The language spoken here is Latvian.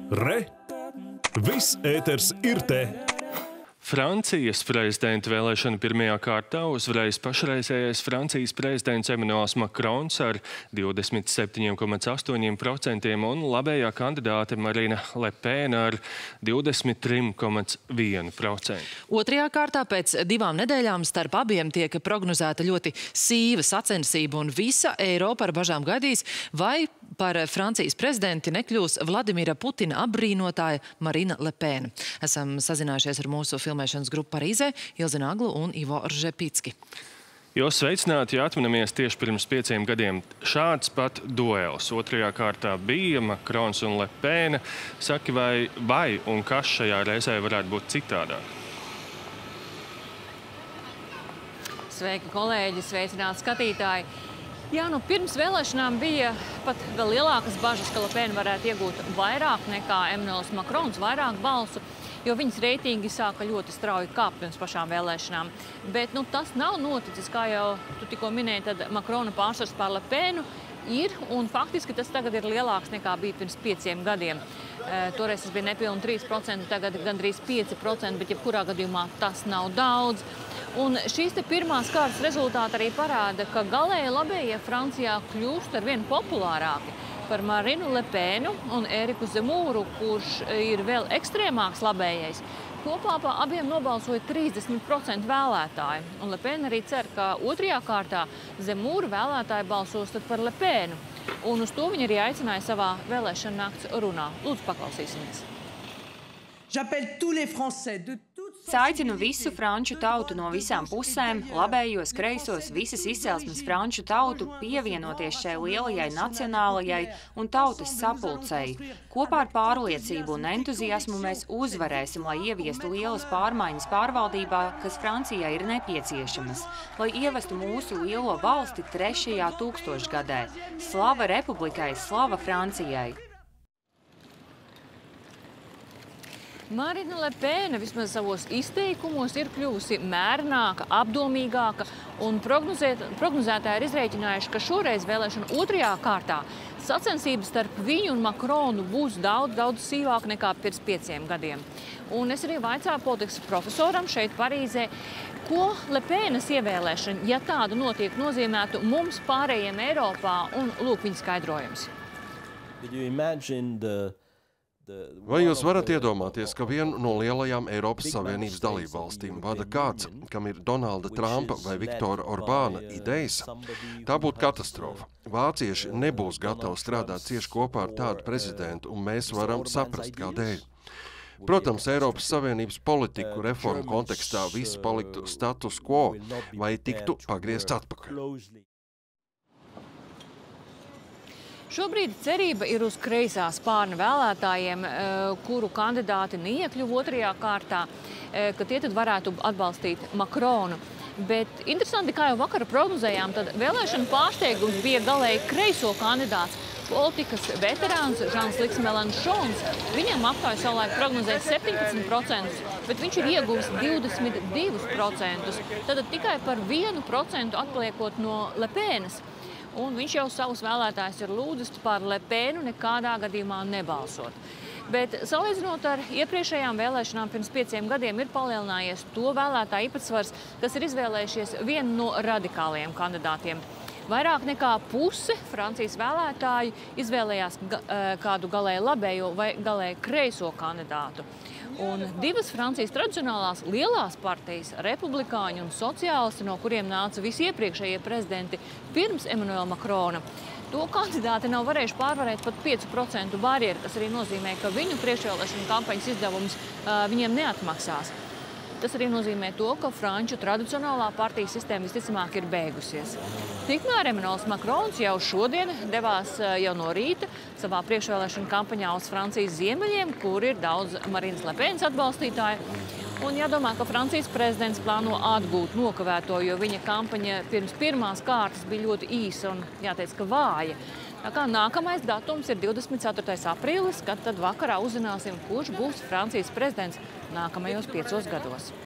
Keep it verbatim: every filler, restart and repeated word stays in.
Re! Viss ēters ir te! Francijas prezidenta vēlēšana pirmajā kārtā uzvarējis pašreizējais Francijas prezidents Emmanuels Macrons ar divdesmit septiņi komats astoņi procenti un labējā kandidāte Marine Le Pen ar divdesmit trīs komats viens procents. Otrajā kārtā pēc divām nedēļām starp abiem tiek prognozēta ļoti sīva sacensība un visa Eiropa ar bažām gaidīs, vai par Francijas prezidenti nekļūs Vladimira Putina apbrīnotāja Marine Le Pen. Esam sazinājušies ar mūsu filmēšanas grupu Parīzē, Ilzi Naglu un Ivo Ržepicki. Jūs sveicināti, ja atminamies tieši pirms pieciem gadiem. Šāds pat duels. Otrajā kārtā bija Macrons un Le Pen. Saki, vai, vai un kas šajā reizē varētu būt citādāk? Sveiki, kolēģi, sveicināti skatītāji! Jā, nu pirms vēlēšanām bija pat vēl lielākas bažas, ka Le Pen varētu iegūt vairāk nekā Emmanuels Macrons, vairāk balsu, jo viņas reitingi sāka ļoti strauji kāpt pirms pašām vēlēšanām. Bet nu, tas nav noticis, kā jau tu tikko minēji, tad Macrona pārsvars pār Le Penu ir, un faktiski tas tagad ir lielāks nekā bija pirms pieciem gadiem. E, toreiz tas bija nepilni trīs procenti, tagad gandrīz pieci procenti, bet jebkurā gadījumā tas nav daudz. Un šīs te pirmās kārtas rezultāti arī parāda, ka galēji labējie Francijā kļūst ar vien populārāki par Marinu Le Penu un Eriku Zemūru, kurš ir vēl ekstrēmāks labējais. Kopā pa abiem nobalsoja trīsdesmit procenti vēlētāji. Un Le Pen arī cer, ka otrajā kārtā Zemūra vēlētāji balsos tad par Le Penu. Un uz to viņa arī aicināja savā vēlēšana nakts runā. Lūdzu, paklausīsimies. Aicinu visu franču tautu no visām pusēm, labējos, kreisos, visas izcelsmes franču tautu pievienoties šai lielajai nacionālajai un tautas sapulcei. Kopā ar pārliecību un entuziasmu mēs uzvarēsim, lai ieviestu lielas pārmaiņas pārvaldībā, kas Francijai ir nepieciešamas, lai ievestu mūsu lielo valsti trešajā tūkstošgadē. Slava Republikai, slava Francijai! Marine Le Pen vismaz savos izteikumos ir kļuvusi mērnāka, apdomīgāka, un prognozētāji ir izrēķinājuši, ka šoreiz vēlēšana otrajā kārtā sacensības starp viņu un Macronu būs daudz, daudz sīvāka nekā pirms pieciem gadiem. Un es arī vaicāju politikas profesoram šeit Parīzē, ko Le Penas ievēlēšana, ja tāda notiek, nozīmētu mums pārējiem Eiropā, un lūk viņa skaidrojums. Vai jūs varat iedomāties, ka vienu no lielajām Eiropas Savienības dalībvalstīm vada kāds, kam ir Donalda Trumpa vai Viktora Orbāna idejas? Tā būtu katastrofa. Vācieši nebūs gatavi strādāt cieši kopā ar tādu prezidentu, un mēs varam saprast, kādēļ. Protams, Eiropas Savienības politiku reformu kontekstā viss paliktu status quo vai tiktu pagriezts atpakaļ. Šobrīd cerība ir uz kreisā spārna vēlētājiem, kuru kandidāti neiekļuva otrajā kārtā, ka tie tad varētu atbalstīt Macronu. Bet interesanti, kā jau vakar prognozējām, tad vēlēšana pārsteigums bija galēji kreiso kandidāts, politikas veterāns Jean-Luc Mélenchons. Viņam aptāju savulaik prognozēja septiņpadsmit procentus, bet viņš ir ieguvis divdesmit divus procentus. Tad tikai par vienu procentu atpaliekot no Le Penas. Un viņš jau savus vēlētājus ir lūdzis par Le Penu nekādā gadījumā nebalsot. Bet salīdzinot ar iepriekšējām vēlēšanām pirms pieciem gadiem ir palielinājies to vēlētāju īpatsvars, kas ir izvēlējušies vienu no radikālajiem kandidātiem. Vairāk nekā puse Francijas vēlētāju izvēlējās kādu galēji labējo vai galēji kreiso kandidātu. Un divas Francijas tradicionālās lielās partijas, republikāņi un sociālisti, no kuriem nāca visi iepriekšējie prezidenti pirms Emmanuela Macrona, to kandidāti nav varējuši pārvarēt pat piecu procentu barjeru. Tas arī nozīmē, ka viņu priekšvēlēšanu kampaņas izdevums uh, viņiem neatmaksās. Tas arī nozīmē to, ka franču tradicionālā partijas sistēma visticamāk ir beigusies. Tikmēr Emmanuels Macrons jau šodien devās jau no rīta savā priekšvēlēšana kampaņā uz Francijas ziemeļiem, kur ir daudz Marines Le Penas atbalstītāju. Un jādomā, ka Francijas prezidents plāno atgūt nokavēto, jo viņa kampaņa pirms pirmās kārtas bija ļoti īsa un, jāteic, ka vāja. Tā kā nākamais datums ir divdesmit ceturtais aprīlis, kad tad vakarā uzzināsim, kurš būs Francijas prezidents nākamajos piecos gados.